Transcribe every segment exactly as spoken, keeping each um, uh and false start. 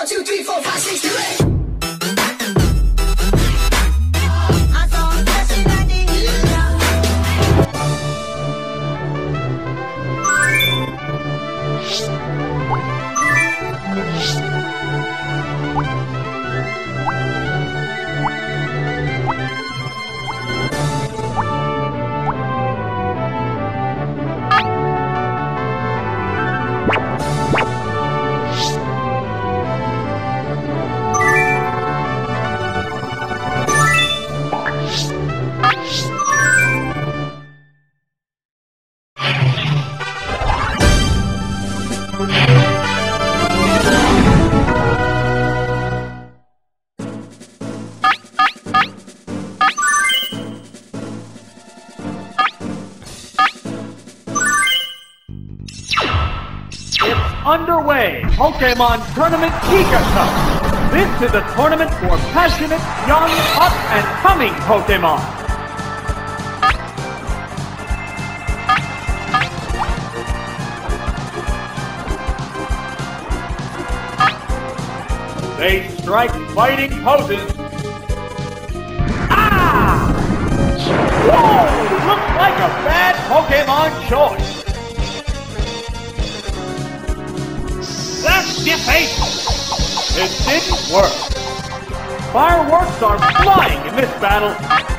One, two, three, four, five, six, seven, eight. Underway, Pokémon Tournament Pika Cup. This is a tournament for passionate, young, up and coming Pokémon. They strike fighting poses. Ah! Whoa! Looks like a bad Pokémon choice. That's defeat! It didn't work. Fireworks are flying in this battle.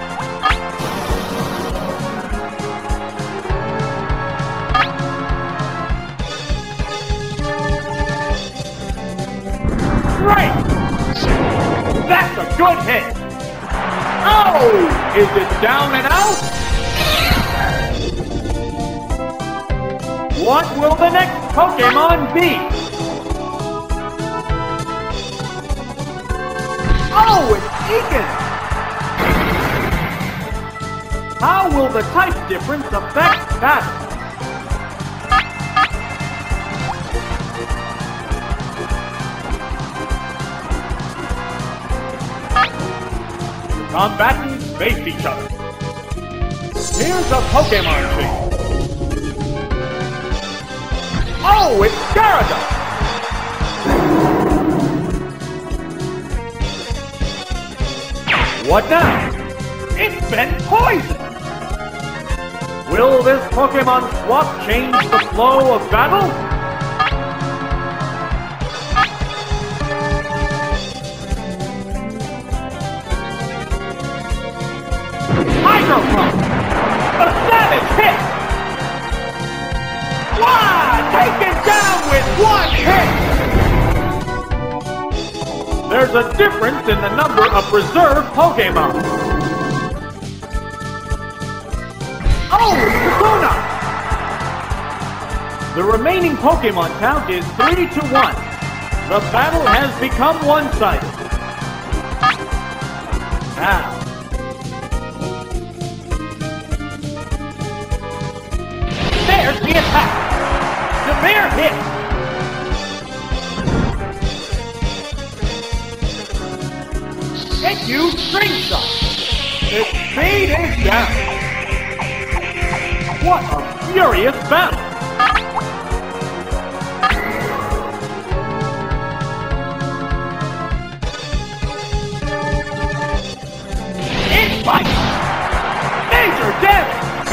Great! That's a good hit! Oh! Is it down and out? What will the next Pokémon be? Oh, it's Egan! How will the type difference affect battle? The combatants face each other. Here's a Pokémon team. Oh, it's Gyarados! What now? It's been poisoned! Will this Pokémon swap change the flow of battle? Hydro Pump! A savage hit! Wow! Taken down with one hit! There's a difference in the number of reserve Pokémon. Oh, Luna! The remaining Pokémon count is three to one. The battle has become one-sided. Now. There's the attack. Severe hit. Thank you, String Shot! Its speed is down! What a furious battle! It bites! Major damage!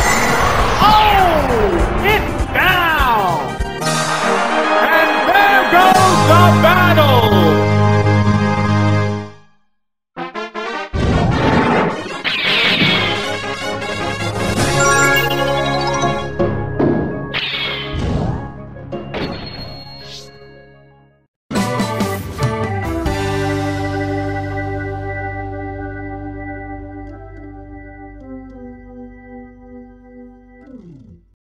Oh! It's down! And there goes the battle!